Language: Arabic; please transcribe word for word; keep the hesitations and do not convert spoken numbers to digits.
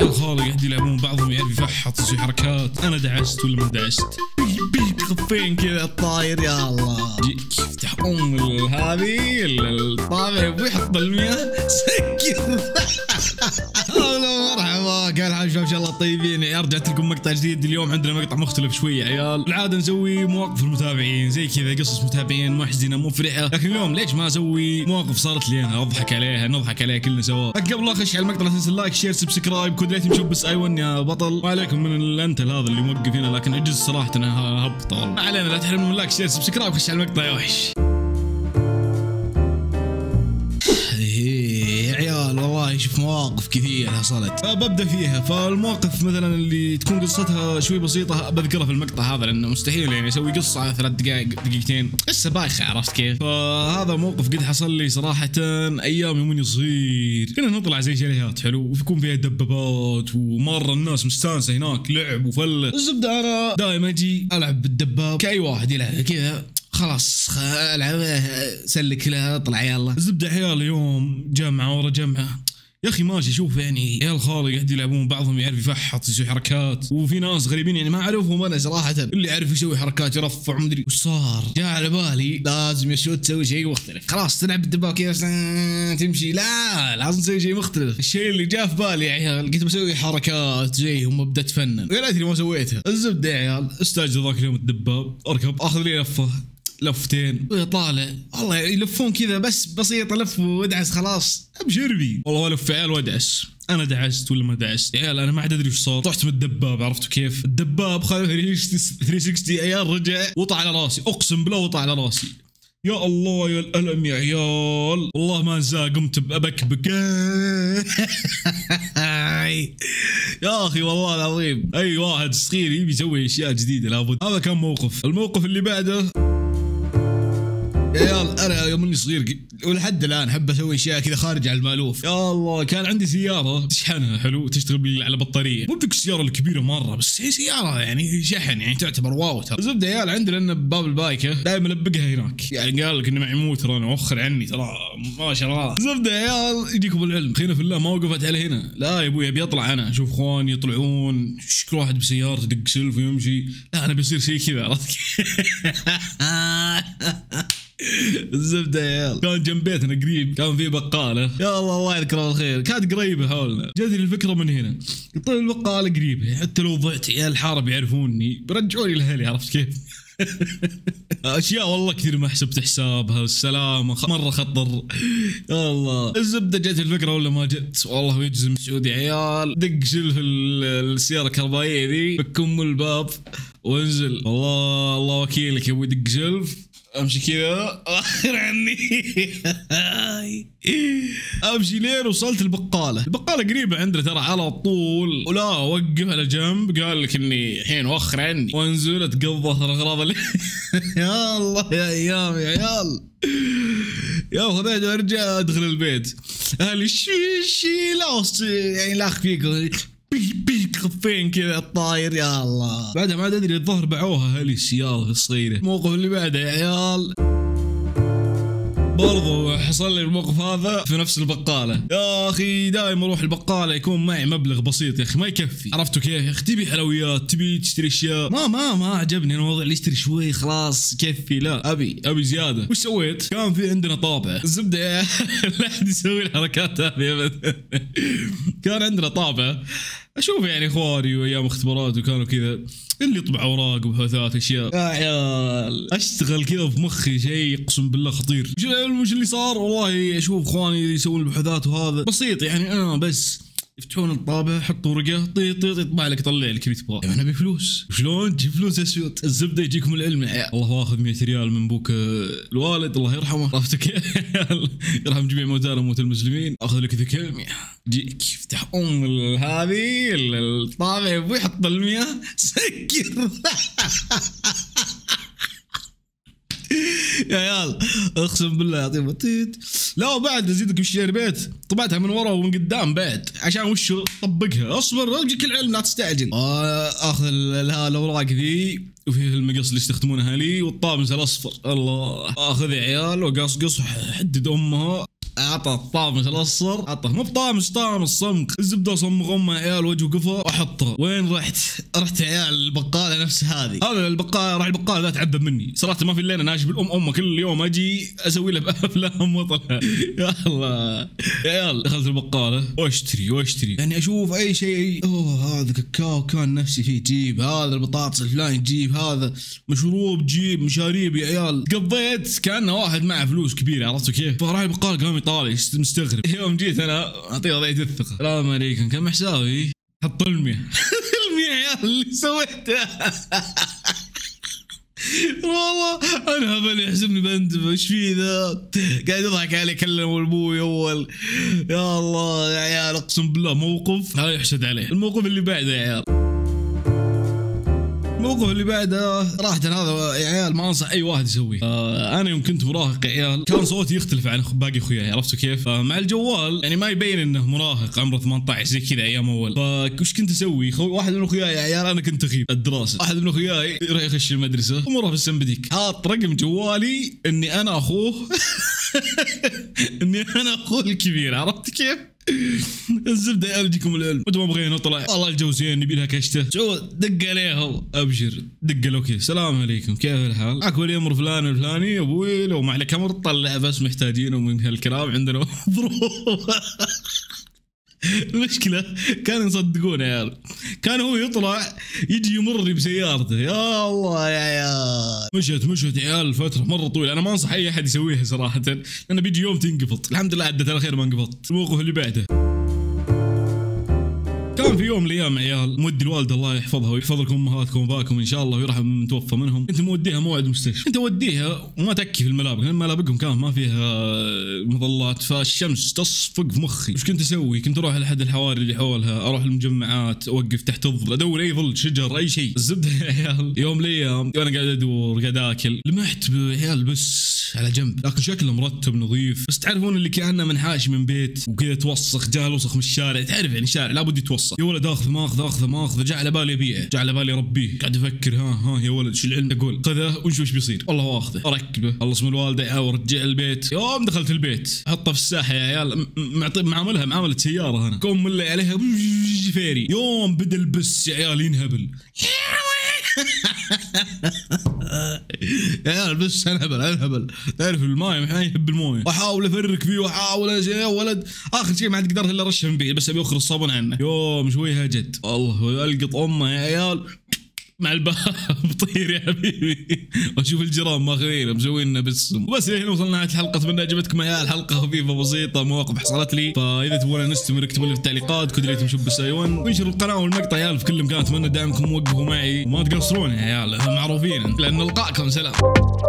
عيال خالي قاعد يلعبون بعضهم يعرف يفحط يسوي حركات. انا دعست ولا ما دعست؟ بيك خفين كذا الطاير يا الله. جيك يفتح ام هذه الطابع يبغى يحط المياه سكر. مرحبا كيف الحال شباب؟ ان شاء الله طيبين. رجعت لكم مقطع جديد. اليوم عندنا مقطع مختلف شوي يا عيال. العاده نسوي مواقف المتابعين زي كذا، قصص متابعين محزنه مفرحه، لكن اليوم ليش ما اسوي مواقف صارت لي انا اضحك عليها نضحك عليها كلنا سوا. قبل لا اخش على المقطع لا تنسى اللايك شير سبسكرايب. كود ريتم شوف بس اي ون يا بطل. ما عليكم من الانتل هذا اللي موقف هنا، لكن عجز صراحه انا هبط. ما علينا، لا تحرمنا من اللايك شير سبسكرايب. خش على المقطع يا وحش. والله شوف مواقف كثير حصلت فببدا فيها. فالمواقف مثلا اللي تكون قصتها شوي بسيطه بذكرها في المقطع هذا، لانه مستحيل يعني اسوي قصه على ثلاث دقائق دقيقتين لسه بايخه، عرفت كيف؟ فهذا موقف قد حصل لي صراحه ايام يومني صغير. كنا نطلع زي شاليهات حلو ويكون فيها دبابات ومره الناس مستانسه هناك لعب وفله. الزبده انا دائما اجي العب بالدباب كاي واحد يلعب كذا، خلاص العب سلك لها اطلع يلا. الزبده عيال يوم جامعه ورا جامعه يا اخي ماشي، شوف يعني عيال خالي قاعد يلعبون بعضهم يعرف يفحط يسوي حركات، وفي ناس غريبين يعني ما اعرفهم انا صراحه، اللي يعرف يسوي حركات يرفع مدري وش صار. جاء على بالي لازم يا شو تسوي شيء مختلف. خلاص تلعب بالدباب كذا تمشي، لا لازم تسوي شيء مختلف. الشيء اللي جاء في بالي يا عيال قلت بسوي حركات زيهم وابدا اتفنن، يا ليتني ما سويتها. الزبده يا عيال استاجر ذاك اليوم الدباب، اركب اخذ لي لفه لفتين طالع، والله يلفون كذا بس بسيطه، لف وادعس خلاص ابشربي. والله الف عيال وادعس. انا دعست ولا ما دعست يا عيال؟ انا ما عاد ادري وش صار. طحت من الدباب، عرفتوا كيف؟ الدباب خذ ثلاثمية وستين عيال، رجع وطع على راسي، اقسم بالله وطع على راسي. يا الله يا الالم يا عيال، والله ما انساه. قمت ابكبك يا اخي والله العظيم. اي واحد صغير يبي يسوي اشياء جديده لابد. هذا كان موقف. الموقف اللي بعده يا عيال، انا يوم اني صغير ولحد الان احب اسوي اشياء كذا خارج عن المالوف. يا الله كان عندي سياره تشحنها حلو، تشتغل على بطاريه، مو ذيك السياره الكبيره مره، بس هي سياره يعني شحن يعني تعتبر واو. ترى الزبده يا عيال عندي لان بباب البايكه دائما البقها هناك، يعني قال لك اني معي موتر انا وخر عني ترى ما شاء الله. الزبده يا عيال يجيكم العلم، خينا في الله ما وقفت على هنا، لا يا ابوي ابي اطلع انا اشوف اخواني يطلعون، كل واحد بسيارته يدق سلف ويمشي، لا انا بصير شيء كذا، عرفت الزبده يا عيال كان جنب بيتنا قريب كان في بقاله، يا الله الله يذكره الخير، كانت قريبه حولنا. جاتني الفكره من هنا، قلت له البقاله قريبه، حتى لو ضعت عيال الحاره بيعرفوني برجعوني لاهلي، عرفت كيف؟ اشياء والله كثير ما حسبت حسابها. السلامه مره خطر يا الله. الزبده جت الفكره ولا ما جت؟ والله يجزم سعودي عيال، دق شلف السياره الكهربائيه ذي، بكم الباب وانزل. والله الله وكيلك يا ابوي، دق شلف امشي كذا اخر عني امشي لين وصلت البقاله. البقاله قريبه عندنا ترى على طول، ولا اوقف على جنب قال لك اني الحين وخر عني، وانزل اتقضى اغراض يا الله يا ايام يا عيال. يا خذيت وارجع ادخل البيت، اهلي شي شي لا يعني لاخ فيكم بيك خفين كذا الطاير يا الله. بعدها ما ادري الظهر باعوها هالي السياره الصغيره. الموقف اللي بعده يا عيال برضو حصل لي الموقف هذا في نفس البقاله. يا اخي دائما اروح البقاله يكون معي مبلغ بسيط يا اخي ما يكفي، عرفتوا كيف يا اخي؟ تبي حلويات تبي تشتري اشياء، ما ما ما عجبني الموضوع اللي اشتري شوي خلاص يكفي، لا ابي ابي زياده. وش سويت؟ كان في عندنا طابع. الزبده يا لا احد يسوي الحركات هذه ابدا. كان عندنا طابع اشوف يعني اخواني وايام اختبارات وكانوا كذا اللي يطبع اوراق وبحوثات اشياء. يا عيال اشتغل كذا في مخي شيء اقسم بالله خطير. وش اللي صار؟ والله اشوف اخواني يسوون البحوثات وهذا بسيط يعني، انا بس يفتحون الطابع يحطوا ورقه طيط طيط يطبع لك يطلع لك اللي تبغاه. انا ابي فلوس، شلون تجيب فلوس يا سيوط؟ الزبده يجيكم العلم يا عيال. الله واخذ مئة ريال من بوك الوالد الله يرحمه، عرفت كيف؟ يرحم جميع موتانا وموتى المسلمين. اخذ لك ذيك المياه، جيك يفتح ام هذه الطابع يبغى يحط المياه سكر يا عيال اقسم بالله يعطيهم طيط. لا بعد ازيدك بالشير بيت طبعتها من ورا ومن قدام بعد عشان وش طبقها. اصبر اجيك العلم لا تستعجل. اخذ الاوراق ذي وفيه المقص اللي يستخدمونها لي والطابنس الاصفر. الله اخذ يا عيال وقصقص حدد امها اعطى الطامس الاصفر، عطه مو بطامس، طامس صمغ، الزبده صمغ امه يا عيال، وجه وقفه واحطه. وين رحت؟ رحت يا عيال البقاله نفس هذه، هذا البقاله راح البقاله ذا تعذب مني صراحه، ما في الا انا ناشب الام امه كل يوم اجي اسوي له افلام وطلع. يا الله يا عيال، دخلت البقاله واشتري واشتري، يعني اشوف اي شيء، اوه هذا كاكاو كان نفسي فيه جيب، هذا البطاطس الفلاني جيب، هذا مشروب جيب، مشاريب يا عيال. قضيت كانه واحد معه فلوس كبيره، عرفتوا كيف؟ فراح البقاله قام يطالع مستغرب. يوم جيت انا اعطيه وضعيه الثقه، السلام عليكم كم حسابي؟ حط المية. المية يا عيال اللي سويته. والله انا هبل يحسبني بندب، ايش في ذا؟ قاعد يضحك علي، كلم ابوي اول. يا الله يا عيال اقسم بالله موقف هاي يحسد عليه. الموقف اللي بعده يا عيال، الموقف اللي بعده صراحة هذا يا عيال ما انصح اي واحد يسويه. آه انا يوم كنت مراهق يا عيال كان صوتي يختلف عن باقي اخوياي، عرفتوا كيف؟ فمع الجوال يعني ما يبين انه مراهق عمره ثمانية عشر زي كذا ايام اول. فوش كنت اسوي؟ واحد من اخوياي يا عيال انا كنت اغيب الدراسة، واحد من اخوياي يروح يخش المدرسة ومره في السمبديك، حاط رقم جوالي اني انا اخوه. اني انا اخوه الكبير، عرفت كيف؟ الزبده يا يجيكم العلم، انتم ما بغينا نطلع والله الجو زين نبي لها كشته، شو دق عليه ابشر، دق له اوكي السلام عليكم كيف الحال؟ معك ولي امر فلان الفلاني يا ابوي، لو ما عليك امر طلع بس محتاجينه من هالكلام عندنا ظروف. المشكلة كانوا يصدقون يا عيال، كان هو يطلع يجي يمرني بسيارته. يا الله يا عيال، مشت مشت يا عيال فترة مرة طويلة، أنا ما أنصح أي أحد يسويها صراحة، لأنه بيجي يوم تنقفط. الحمد لله عدت على خير ما انقفطت. الموقف اللي بعده كان في يوم من الايام عيال مودي الوالده الله يحفظها ويحفظ لكم امهاتكم واباكم ان شاء الله ويرحم من متوفى منهم، كنت موديها موعد مستشفى، كنت اوديها وما تكي في الملابق لان ملابقهم كانت ما فيها مظلات، فالشمس تصفق في مخي. وش كنت اسوي؟ كنت اروح لحد الحواري اللي حولها، اروح المجمعات، اوقف تحت الظل، ادور اي ظل شجر اي شيء. الزبده يا عيال يوم من الايام وانا قاعد ادور قاعد اكل لمحت بعيال بس على جنب، لكن شكله مرتب نظيف، بس تعرفون اللي كانه منحاش من بيت وكذا توسخ، جاء الوسخ من الشارع، تعرف يعني الشارع لابد يتوسخ. يا ولد اخذ ماخذ اخذ ماخذ، جاء على بالي ابيعه، جاء على بالي اربيه، قاعد افكر ها ها يا ولد شو العلم، اقول خذه ونشوف ايش بيصير. والله واخذه اركبه، خلص من الوالده ورجع البيت. يوم دخلت البيت احطه في الساحه يا عيال، معطي معاملها معامله سياره، انا قوم ملي عليها فيري. يوم بدا البس يا عيال ينهبل. يا عيال بس انهبل انهبل، تعرف الماي ما يحب المويه، واحاول افرك فيه واحاول يا ولد، اخر شيء ما عاد قدرت الا ارشه من بعيد بس ابي اخر الصابون عنه. يوم شوي هجد والله القط امه يا عيال مع الباب طير يا حبيبي، واشوف الجيران ماخذينه مسوينا بالسم. وبس هنا وصلنا نهايه الحلقه، اتمنى عجبتكم يا عيال، حلقه خفيفه بسيطه مواقف حصلت لي، فاذا تبغون نستمر اكتبوا لي في التعليقات كودريتم شوب سايون، وانشروا القناه والمقطع يا عيال في كل مكان. اتمنى دعمكم ووقفوا معي وما تقصرون يا عيال معروفين، لان نلقاكم سلام.